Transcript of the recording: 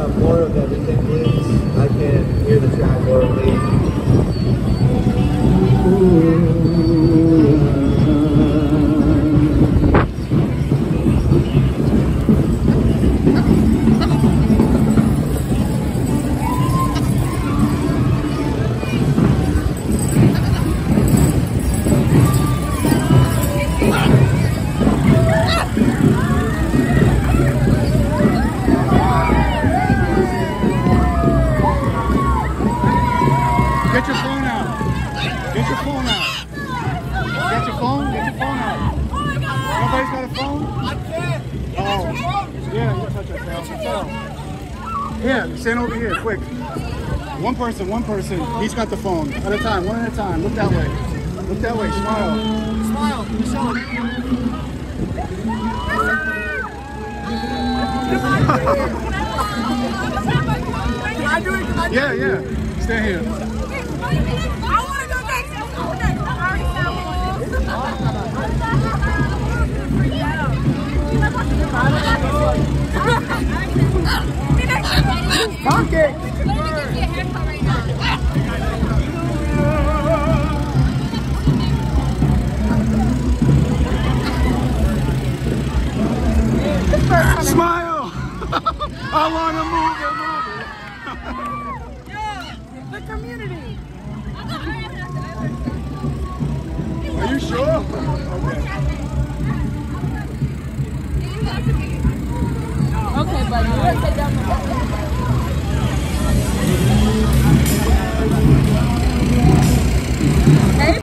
more of everything, please? I can hear the track horribly. Get your phone out. Get your phone out. Get your phone? Get your phone out. Nobody's got a phone? I can't. Oh. Yeah, you touch yourself. Here, stand over here, quick. One person. He's got the phone. At a time, one at a time. Look that way. Look that way. Smile. Smile. Michelle. Can I do it? Yeah. Stand here. I want to go next. I already found one. Okay. Smile! I want to move it. The community. Are you sure? Okay. Okay, buddy. Let's take that one.